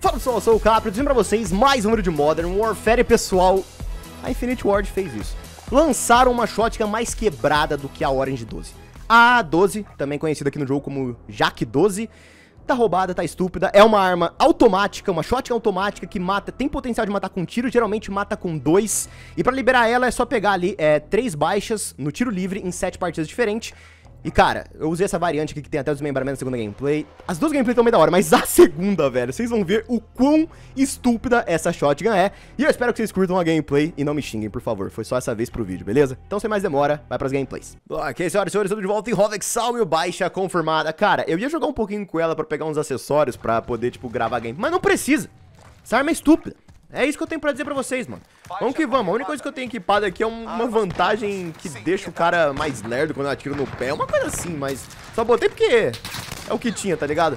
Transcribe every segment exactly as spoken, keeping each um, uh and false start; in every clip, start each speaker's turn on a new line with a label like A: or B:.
A: Fala pessoal, eu sou o Capri, dizendo pra vocês mais um vídeo de Modern Warfare. Pessoal, a Infinity Ward fez isso. Lançaram uma shotgun mais quebrada do que a Orange doze. A A doze, também conhecida aqui no jogo como Jack doze, tá roubada, tá estúpida. É uma arma automática, uma shotgun automática que mata, tem potencial de matar com tiro, geralmente mata com dois. E pra liberar ela é só pegar ali é, três baixas no tiro livre em sete partidas diferentes. E cara, eu usei essa variante aqui que tem até o desmembramento da segunda gameplay. As duas gameplays estão meio da hora, mas a segunda, velho, vocês vão ver o quão estúpida essa shotgun é. E eu espero que vocês curtam a gameplay e não me xinguem, por favor. Foi só essa vez pro vídeo, beleza? Então, sem mais demora, vai pras gameplays. Ok, senhoras e senhores, tudo de volta em Hovexal, baixa confirmada. Cara, eu ia jogar um pouquinho com ela pra pegar uns acessórios pra poder, tipo, gravar game, mas não precisa. Essa arma é estúpida. É isso que eu tenho pra dizer pra vocês, mano. Vamos que vamos. A única coisa que eu tenho equipado aqui é uma vantagem que deixa o cara mais lerdo quando eu atiro no pé. Uma coisa assim, mas só botei porque é o que tinha, tá ligado?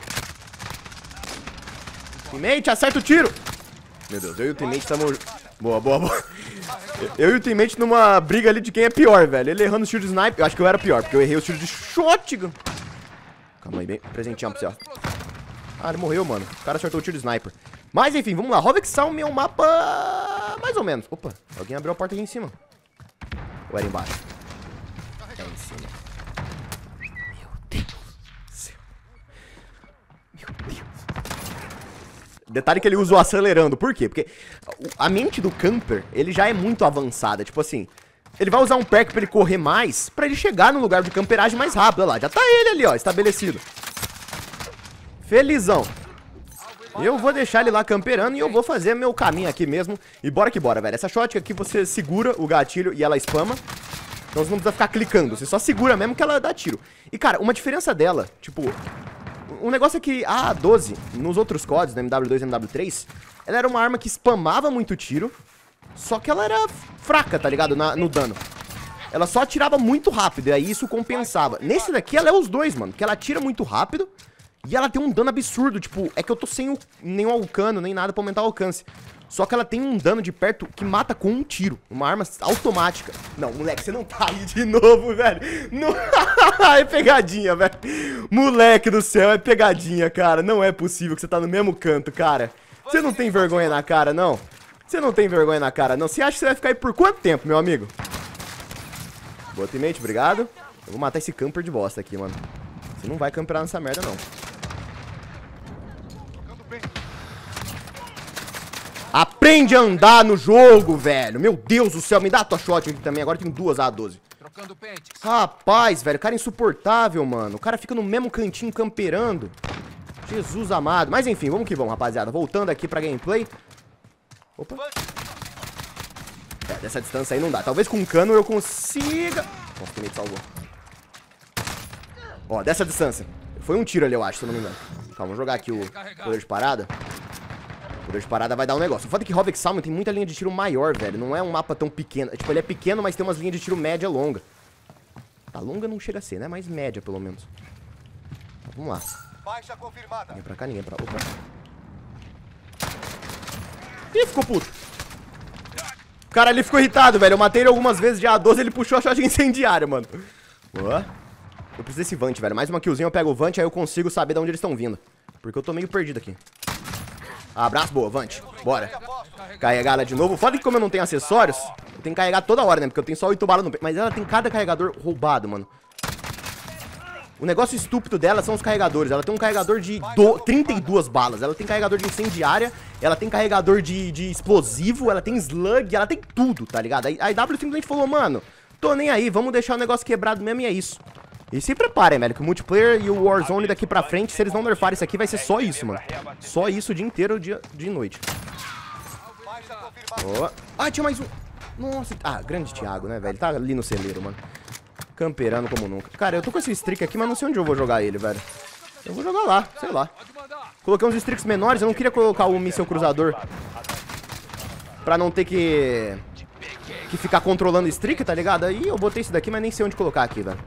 A: Teammate, acerta o tiro. Meu Deus, eu e o teammate estamos... Boa, boa, boa. Eu e o teammate numa briga ali de quem é pior, velho. Ele errando os tiros de sniper. Eu acho que eu era pior, porque eu errei os tiros de shotgun. Calma aí, bem. Presentinho pra você, ó. Ah, ele morreu, mano. O cara acertou o tiro de sniper. Mas enfim, vamos lá. Hovexal é um mapa mais ou menos. Opa, alguém abriu a porta aqui em cima. Ou era embaixo? É em cima. Meu Deus do céu. Meu Deus. Detalhe que ele usa o acelerando. Por quê? Porque a mente do camper, ele já é muito avançada. Tipo assim, ele vai usar um perk pra ele correr mais, pra ele chegar no lugar de camperagem mais rápido. Olha lá, já tá ele ali, ó, estabelecido. Felizão. Eu vou deixar ele lá camperando e eu vou fazer meu caminho aqui mesmo. E bora que bora, velho. Essa shotgun aqui você segura o gatilho e ela spama. Então você não precisa ficar clicando. Você só segura mesmo que ela dá tiro. E cara, uma diferença dela, tipo... Um negócio é que a A doze, nos outros códigos, da M W dois e M W três, ela era uma arma que spamava muito tiro. Só que ela era fraca, tá ligado? Na, no dano. Ela só atirava muito rápido e aí isso compensava. Nesse daqui ela é os dois, mano. Porque ela atira muito rápido. E ela tem um dano absurdo, tipo, é que eu tô sem o, nenhum alcano, nem nada pra aumentar o alcance. Só que ela tem um dano de perto que mata com um tiro. Uma arma automática. Não, moleque, você não tá aí de novo, velho. Não... é pegadinha, velho. Moleque do céu, é pegadinha, cara. Não é possível que você tá no mesmo canto, cara. Você não tem vergonha na cara, não? Você não tem vergonha na cara, não? Você acha que você vai ficar aí por quanto tempo, meu amigo? Boa, teammate, obrigado. Eu vou matar esse camper de bosta aqui, mano. Você não vai camperar nessa merda, não. Aprende a andar no jogo, velho. Meu Deus do céu, me dá a tua shot aqui também. Agora tem duas A doze. Rapaz, velho, o cara é insuportável, mano. O cara fica no mesmo cantinho camperando. Jesus amado. Mas enfim, vamos que vamos, rapaziada. Voltando aqui pra gameplay. Opa. É, dessa distância aí não dá. Talvez com um cano eu consiga... Nossa, o teammate salvou. Ó, dessa distância. Foi um tiro ali, eu acho, se eu não me engano. Calma, vamos jogar aqui o poder de parada. O poder de parada vai dar um negócio. O fato é que Hovexal tem muita linha de tiro maior, velho. Não é um mapa tão pequeno. Tipo, ele é pequeno, mas tem umas linhas de tiro média longa. Tá, longa não chega a ser, né? Mas média, pelo menos. Então, vamos lá.
B: Baixa confirmada.
A: Ninguém pra cá, ninguém pra... Opa. Ih, ficou puto. O cara ali ficou irritado, velho. Eu matei ele algumas vezes de A doze, ele puxou a shot incendiária, mano. Boa. Eu preciso desse Vant, velho. Mais uma killzinha, eu pego o Vant, aí eu consigo saber de onde eles estão vindo. Porque eu tô meio perdido aqui. Abraço, boa, Vant. Bora. Carregar ela de novo. Foda que como eu não tenho acessórios, eu tenho que carregar toda hora, né? Porque eu tenho só oito balas no peito. Mas ela tem cada carregador roubado, mano. O negócio estúpido dela são os carregadores. Ela tem um carregador de do... trinta e duas balas. Ela tem carregador de incendiária. Ela tem carregador de, de explosivo. Ela tem slug. Ela tem tudo, tá ligado? A I W simplesmente falou, mano, tô nem aí. Vamos deixar o negócio quebrado mesmo e é isso. E se preparem, velho, que o multiplayer e o Warzone daqui pra frente, se eles não nerfarem isso aqui, vai ser só isso, mano. Só isso o dia inteiro, dia de noite. Boa. Ah, tinha mais um. Nossa, ah, grande Thiago, né, velho? Ele tá ali no celeiro, mano. Camperando como nunca. Cara, eu tô com esse streak aqui, mas não sei onde eu vou jogar ele, velho. Eu vou jogar lá, sei lá. Coloquei uns streaks menores, eu não queria colocar o míssil cruzador pra não ter que... que ficar controlando streak, tá ligado? Aí eu botei esse daqui, mas nem sei onde colocar aqui, velho.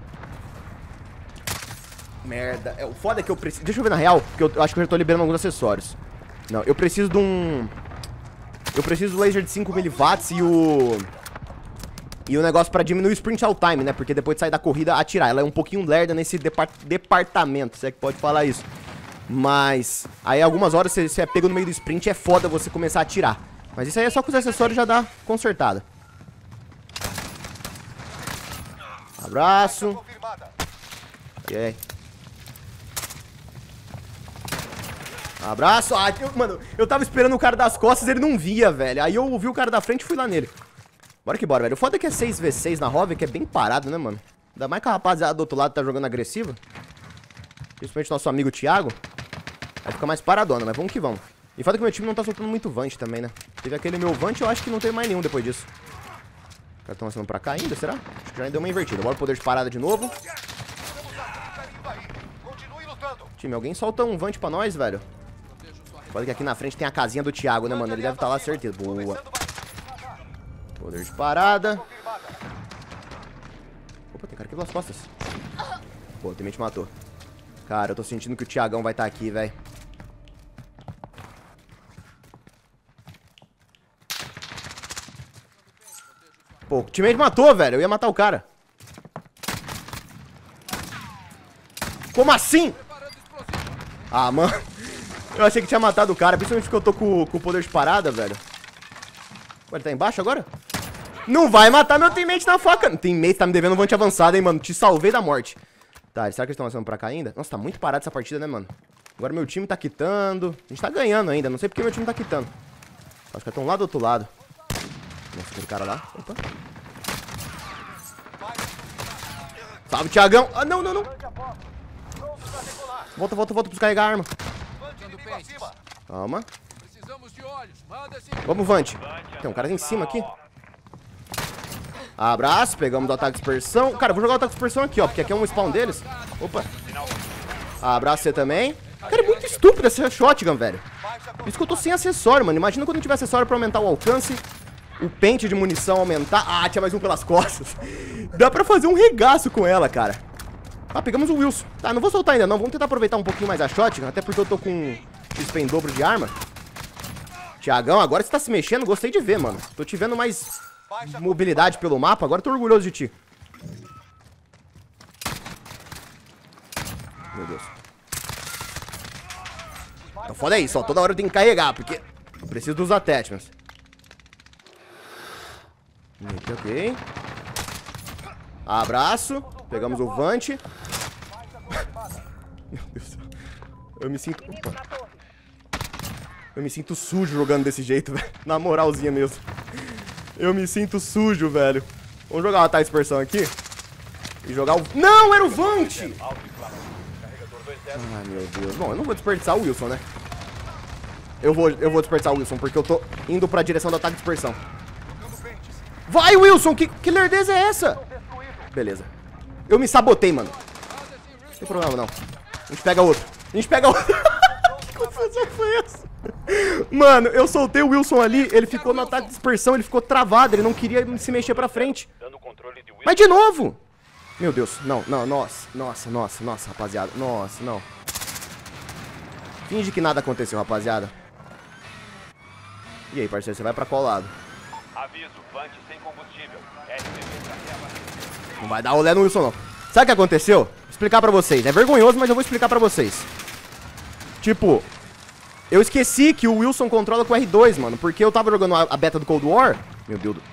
A: Merda. É, o foda é que eu preciso... Deixa eu ver na real, porque eu acho que eu já tô liberando alguns acessórios. Não, eu preciso de um... Eu preciso do laser de cinco miliwatts e o... E o negócio pra diminuir o sprint out time, né? Porque depois de sair da corrida, atirar. Ela é um pouquinho lerda nesse depart... departamento, se é que pode falar isso. Mas aí algumas horas você, você é pego no meio do sprint, é foda você começar a atirar. Mas isso aí é só com os acessórios já dá consertada. Abraço. E aí? Abraço. Ah, eu, mano, eu tava esperando o cara das costas, ele não via, velho. Aí eu vi o cara da frente e fui lá nele. Bora que bora, velho. O foda é que é seis contra seis na Hove, que é bem parado, né, mano? Ainda mais que a rapaziada do outro lado tá jogando agressiva. Principalmente nosso amigo Thiago. Vai ficar mais paradona, mas vamos que vamos. E foda que meu time não tá soltando muito Vant também, né? Teve aquele meu Vant, eu acho que não teve mais nenhum depois disso. Os caras tão lançando pra cá ainda, será? Acho que já deu uma invertida. Bora poder de parada de novo. Time, alguém solta um Vant pra nós, velho. Foda que aqui na frente tem a casinha do Thiago, né, mano? Ele deve estar lá, certeza. Boa. Poder de parada. Opa, tem cara aqui pelas costas. Pô, o teammate matou. Cara, eu tô sentindo que o Thiagão vai estar aqui, velho. Pô, o teammate matou, velho. Eu ia matar o cara. Como assim? Ah, mano. Eu achei que tinha matado o cara. Principalmente porque eu tô com, com o poder de parada, velho. Ué, ele tá embaixo agora? Não vai matar meu teammate na faca. Teammate tá me devendo um Vant avançado, hein, mano. Te salvei da morte. Tá, será que eles estão lançando pra cá ainda? Nossa, tá muito parado essa partida, né, mano? Agora meu time tá quitando. A gente tá ganhando ainda. Não sei porque meu time tá quitando. Acho que estão lá do outro lado. Nossa, aquele cara lá. Opa. Salve, Thiagão. Ah, não, não, não. Volta, volta, volta pra descarregar a arma. Calma. Vamos, Vant. Tem um cara em cima aqui. Abraço, pegamos do ataque de dispersão. Cara, eu vou jogar o ataque de dispersão aqui, ó, porque aqui é um spawn deles. Opa. Abraço você também. Cara, é muito estúpido essa shotgun, velho. Por isso que eu tô sem acessório, mano. Imagina quando não tiver acessório pra aumentar o alcance, o pente de munição aumentar. Ah, tinha mais um pelas costas. Dá pra fazer um regaço com ela, cara. Ah, pegamos o Wilson. Tá, não vou soltar ainda não. Vamos tentar aproveitar um pouquinho mais a shotgun, até porque eu tô com X P em dobro de arma. Thiagão, agora você tá se mexendo. Gostei de ver, mano. Tô te vendo mais mobilidade pelo mapa. Agora tô orgulhoso de ti. Meu Deus. Então foda é isso, ó. Toda hora eu tenho que carregar, porque eu preciso dos attachments. Ok, ok. Abraço. Pegamos o Vant. Meu Deus do céu. Eu me sinto... Opa. Eu me sinto sujo jogando desse jeito, velho. Na moralzinha mesmo. Eu me sinto sujo, velho. Vamos jogar uma ataque de dispersão aqui. E jogar o... Não, era o Vant! Ai, meu Deus. Bom, eu não vou desperdiçar o Wilson, né? Eu vou, eu vou desperdiçar o Wilson, porque eu tô indo pra direção do ataque de dispersão. Vai, Wilson! Que, que lerdeza é essa? Beleza. Eu me sabotei, mano. Não tem problema, não. A gente pega outro. A gente pega outro. Que confusão foi essa? Mano, eu soltei o Wilson ali. Ele ficou no ataque de dispersão. Ele ficou travado. Ele não queria se mexer pra frente. Mas de novo. Meu Deus. Não, não, nossa. Nossa, nossa, nossa, rapaziada. Nossa, não. Finge que nada aconteceu, rapaziada. E aí, parceiro, você vai pra qual lado?
B: Aviso, Vant sem combustível.
A: Não vai dar olé no Wilson, não. Sabe o que aconteceu? Vou explicar pra vocês. É vergonhoso, mas eu vou explicar pra vocês. Tipo, eu esqueci que o Wilson controla com o R dois, mano. Porque eu tava jogando a beta do Cold War. Meu Deus do...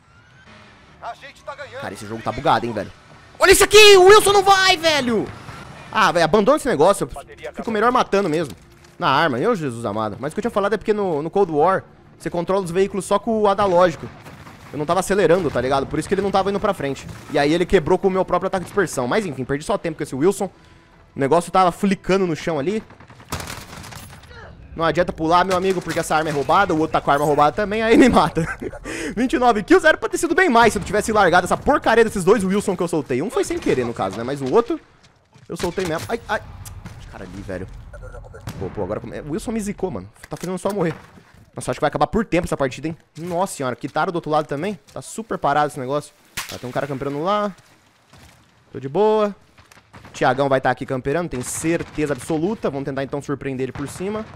A: Cara, esse jogo tá bugado, hein, velho. Olha isso aqui! O Wilson não vai, velho! Ah, velho, abandona esse negócio. Eu fico melhor matando mesmo. Na arma. Meu Jesus amado. Mas o que eu tinha falado é porque no, no Cold War você controla os veículos só com o analógico. Eu não tava acelerando, tá ligado? Por isso que ele não tava indo pra frente. E aí ele quebrou com o meu próprio ataque de dispersão. Mas enfim, perdi só tempo com esse Wilson. O negócio tava flicando no chão ali. Não adianta pular, meu amigo, porque essa arma é roubada. O outro tá com a arma roubada também, aí me mata. vinte e nove kills, era pra ter sido bem mais se eu tivesse largado essa porcaria desses dois Wilson que eu soltei. Um foi sem querer, no caso, né? Mas o outro, eu soltei mesmo. Ai, ai. Cara ali, velho. Pô, pô, agora... O Wilson me zicou, mano. Tá fazendo só morrer. Nossa, acho que vai acabar por tempo essa partida, hein? Nossa senhora, quitaram do outro lado também. Tá super parado esse negócio. Tá, tem um cara camperando lá. Tô de boa. Thiagão vai estar aqui camperando, tenho certeza absoluta. Vamos tentar então surpreender ele por cima.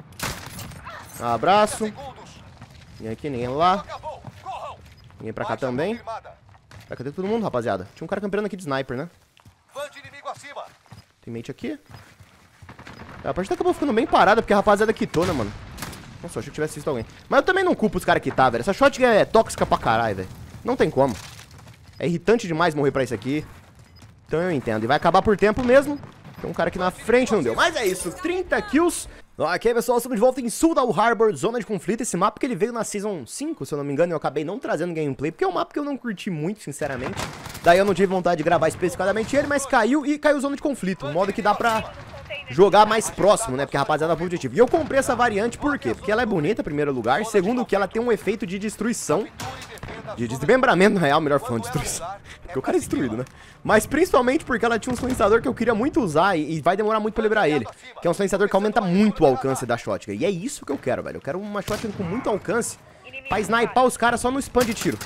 A: Abraço. Ninguém aqui, ninguém lá. Ninguém pra cá também. Vai, cadê todo mundo, rapaziada? Tinha um cara camperando aqui de sniper, né? Tem mate aqui. A partida acabou ficando bem parada, porque a rapaziada quitou, né, mano? Nossa, eu achei que tivesse visto alguém. Mas eu também não culpo os caras quitar, velho. Essa shotgun é tóxica pra caralho, velho. Não tem como. É irritante demais morrer pra isso aqui. Então eu entendo. E vai acabar por tempo mesmo. Tem um cara aqui na frente, não deu. Mas é isso, trinta kills. Ok, pessoal, estamos de volta em Soledad Harbor, zona de conflito. Esse mapa que ele veio na Season cinco, se eu não me engano. Eu acabei não trazendo gameplay, porque é um mapa que eu não curti muito, sinceramente. Daí eu não tive vontade de gravar especificadamente ele, mas caiu e caiu zona de conflito. Um modo que dá pra jogar mais próximo, né? Porque a rapaziada é objetivo. E eu comprei essa variante por quê? Porque ela é bonita, em primeiro lugar. Segundo, que ela tem um efeito de destruição. De desmembramento, na real, melhor falando, destruição. Porque o cara é destruído, né? Mas principalmente porque ela tinha um silenciador que eu queria muito usar e, e vai demorar muito pra liberar ele. Que é um silenciador que aumenta muito o alcance da shotgun. E é isso que eu quero, velho. Eu quero uma shotgun com muito alcance pra sniper os caras só no spam de tiro.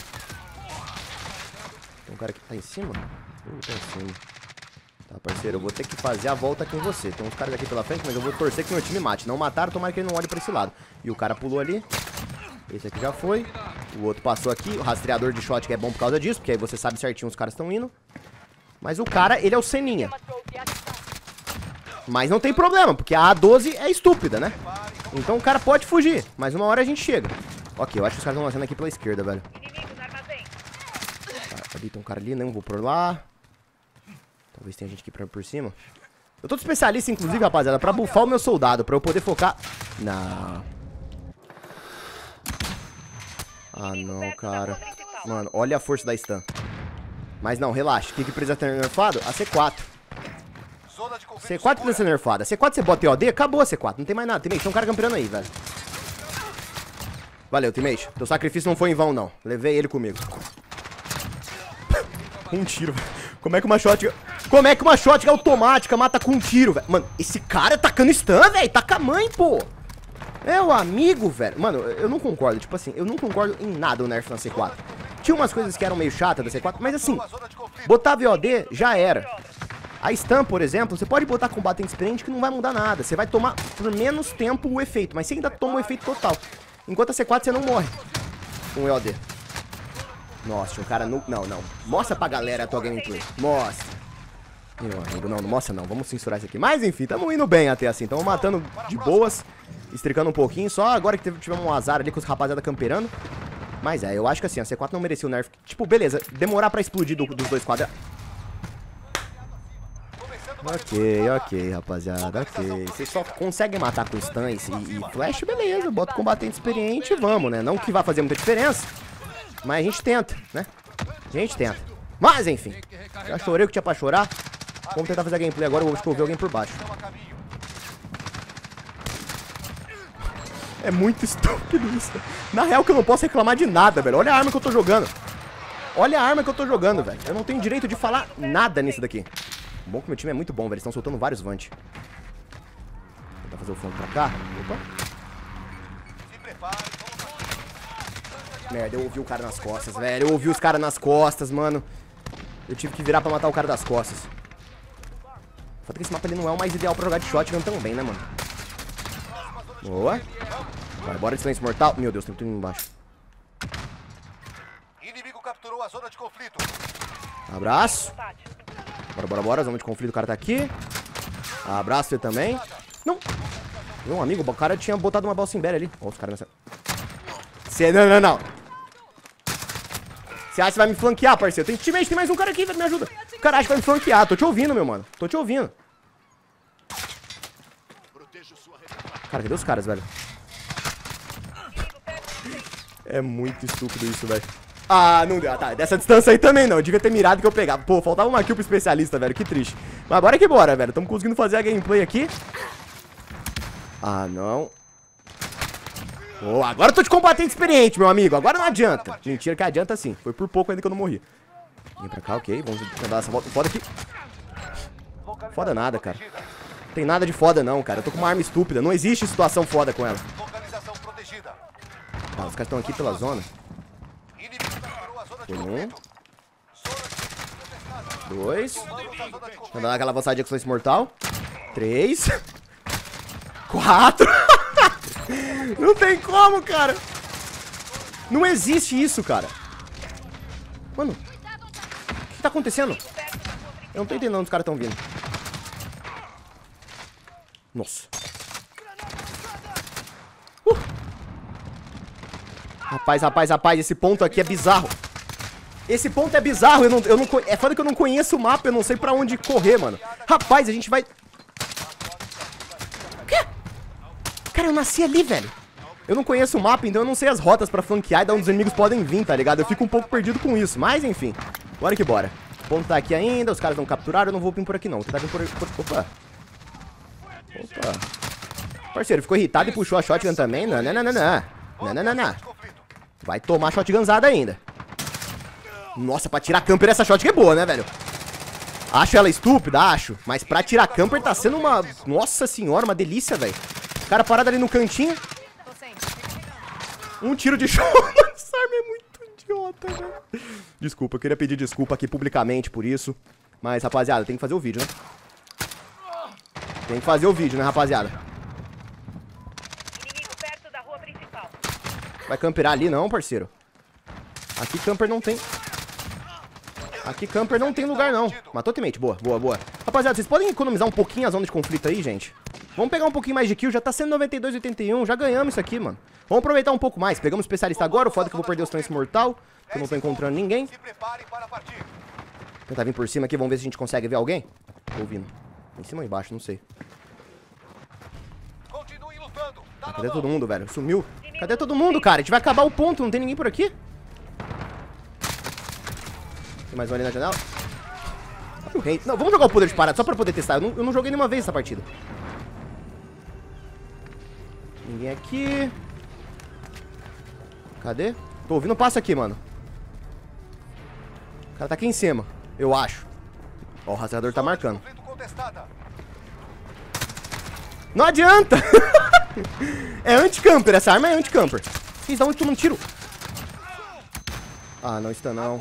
A: Tem um cara que tá em cima? Uh, tá em cima. Tá, parceiro, eu vou ter que fazer a volta aqui em você. Tem uns caras aqui pela frente, mas eu vou torcer que meu time mate. Não mataram, tomara que ele não olhe pra esse lado. E o cara pulou ali. Esse aqui já foi. O outro passou aqui. O rastreador de shot que é bom por causa disso, porque aí você sabe certinho os caras estão indo. Mas o cara, ele é o Seninha. Mas não tem problema, porque a A doze é estúpida, né? Então o cara pode fugir, mas uma hora a gente chega. Ok, eu acho que os caras estão lançando aqui pela esquerda, velho. Tá, ali tem um cara ali, não vou por lá. Talvez tenha gente aqui pra, por cima. Eu tô de especialista, inclusive, rapaziada, pra buffar o meu soldado, pra eu poder focar... Não... Ah, não, cara. Mano, olha a força da stun. Mas não, relaxa. O que que precisa ter nerfado? A C quatro. C quatro precisa ser nerfada. C quatro você bota T O D, acabou a C quatro. Não tem mais nada. Teammate, tem um cara campeando aí, velho. Valeu, teammate. Teu sacrifício não foi em vão, não. Levei ele comigo. Um tiro, velho. Como é que uma shotgun... Como é que uma shotgun automática mata com um tiro, velho? Mano, esse cara tacando stun, velho. Taca a mãe, pô. É o amigo, velho. Mano, eu não concordo. Tipo assim, eu não concordo em nada o nerf na C quatro. Tinha umas coisas que eram meio chatas da C quatro, mas assim, botar V O D já era. A stun, por exemplo, você pode botar combatente experiente que não vai mudar nada. Você vai tomar por menos tempo o efeito, mas você ainda toma o efeito total. Enquanto a C quatro você não morre com o V O D. Nossa, o cara não... Não, não. Mostra pra galera a tua gameplay. Mostra. Meu amigo, não, não mostra não. Vamos censurar isso aqui. Mas enfim, tamo indo bem até assim. Tamo matando de boas. Estricando um pouquinho. Só agora que tivemos um azar ali com os rapaziada camperando. Mas é, eu acho que assim, a C quatro não merecia o nerf. Tipo, beleza, demorar pra explodir do, dos dois quadrados. Ok, ok, rapaziada, ok. Vocês só conseguem matar com stuns e, e flash, beleza. Bota o combatente experiente e vamos, né? Não que vai fazer muita diferença, mas a gente tenta, né? A gente tenta. Mas enfim, já chorei o que tinha pra chorar. Vamos tentar fazer a gameplay agora, eu acho que eu vi alguém por baixo. É muito estúpido isso. Na real que eu não posso reclamar de nada, velho. Olha a arma que eu tô jogando. Olha a arma que eu tô jogando, velho. Eu não tenho direito de falar nada nisso daqui. Bom que meu time é muito bom, velho. Eles estão soltando vários Vant. Vou tentar fazer o flanco pra cá. Opa. Merda, eu ouvi o cara nas costas, velho. Eu ouvi os caras nas costas, mano. Eu tive que virar pra matar o cara das costas. Foda que esse mapa ali não é o mais ideal pra jogar de shotgun também, né, mano? Boa. Vai, bora de silêncio mortal. Meu Deus, tem tudo embaixo.
C: Inimigo capturou a zona de conflito.
A: Abraço. Bora, bora, bora. Zona de conflito, o cara tá aqui. Abraço você também. Não. Meu amigo, o cara tinha botado uma Balsimber ali. Ó, os caras nessa... Cê... Não, não, não. Você acha que vai me flanquear, parceiro? Tem teammate, tem mais um cara aqui, velho. Me ajuda. O cara acha que vai me flanquear. Tô te ouvindo, meu mano. Tô te ouvindo. Cara, cadê os caras, velho? É muito estúpido isso, velho. Ah, não deu. Ah, tá. Dessa distância aí também não. Eu devia ter mirado que eu pegava. Pô, faltava uma kill pro especialista, velho. Que triste. Mas bora que bora, velho. Tamo conseguindo fazer a gameplay aqui. Ah, não. Oh, agora eu tô de combatente experiente, meu amigo. Agora não adianta. Mentira que adianta sim. Foi por pouco ainda que eu não morri. Vem pra cá, ok. Vamos tentar essa volta. Foda aqui. Foda nada, cara. Não tem nada de foda não, cara. Eu tô com uma arma estúpida. Não existe situação foda com ela. Tá, os caras estão aqui pela zona. Foi um. Dois. Vamos dar aquela avançadinha com silêncio mortal. Três. Quatro. Não tem como, cara. Não existe isso, cara. Mano, o que tá acontecendo? Eu não tô entendendo onde os caras estão vindo. Nossa. Uh. Rapaz, rapaz, rapaz, esse ponto aqui é bizarro. Esse ponto é bizarro, eu não, eu não, é foda que eu não conheço o mapa, eu não sei pra onde correr, mano. Rapaz, a gente vai... O quê? Cara, eu nasci ali, velho. Eu não conheço o mapa, então eu não sei as rotas pra flanquear e de onde os inimigos podem vir, tá ligado? Eu fico um pouco perdido com isso, mas enfim. Bora que bora. O ponto tá aqui ainda, os caras não capturaram, eu não vou vir por aqui não. Vou tentar vir por aqui. Opa. Opa. Parceiro, ficou irritado e puxou a shotgun também? Não, não, não, não, não. Não, não, não, não. Vai tomar shotgunzada ainda. Nossa, pra tirar camper essa shotgun é boa, né, velho? Acho ela estúpida, acho. Mas pra tirar camper tá sendo uma... Nossa senhora, uma delícia, velho. O cara parado ali no cantinho. Um tiro de show. Essa arma é muito idiota, velho. Desculpa, eu queria pedir desculpa aqui publicamente por isso. Mas, rapaziada, tem que fazer o vídeo, né? Tem que fazer o vídeo, né, rapaziada? Vai camperar ali não, parceiro. Aqui camper não tem. Aqui camper não tem lugar não. Matou teammate, boa, boa, boa. Rapaziada, vocês podem economizar um pouquinho a zona de conflito aí, gente? Vamos pegar um pouquinho mais de kill, já tá sendo noventa e dois a oitenta e um, já ganhamos isso aqui, mano. Vamos aproveitar um pouco mais, pegamos o especialista agora, o foda é que eu vou perder o trance mortal, que eu não tô encontrando ninguém. Tentar vir por cima aqui, vamos ver se a gente consegue ver alguém. Tô ouvindo. Em cima ou embaixo, não sei. Ah, cadê todo mundo, velho? Sumiu. Cadê todo mundo, cara? A gente vai acabar o ponto, não tem ninguém por aqui? Tem mais um ali na janela. Não, vamos jogar o poder de parada só pra poder testar. Eu não, eu não joguei nenhuma vez essa partida. Ninguém aqui. Cadê? Tô ouvindo um passo aqui, mano. O cara tá aqui em cima, eu acho. Ó, o rastreador tá marcando. Não adianta! É anti-camper, essa arma é anti-camper. Vocês dão onde tomam um tiro. Ah, não está não.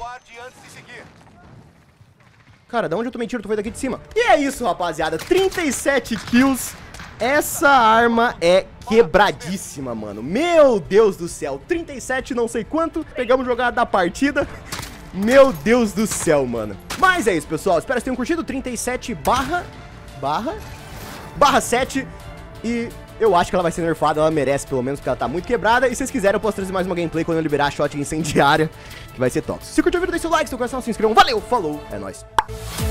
A: Cara, da onde eu tomei tiro? Tu foi daqui de cima. E é isso, rapaziada. trinta e sete kills. Essa arma é quebradíssima, mano. Meu Deus do céu. trinta e sete não sei quanto. Pegamos jogada da partida. Meu Deus do céu, mano. Mas é isso, pessoal. Espero que tenham curtido. trinta e sete barra... Barra... Barra sete. E eu acho que ela vai ser nerfada. Ela merece, pelo menos, porque ela tá muito quebrada. E se vocês quiserem, eu posso trazer mais uma gameplay quando eu liberar a shot incendiária, que vai ser top. Se curtiu o vídeo, deixa o like. Se o coração se inscrevam. Valeu, falou. É nóis.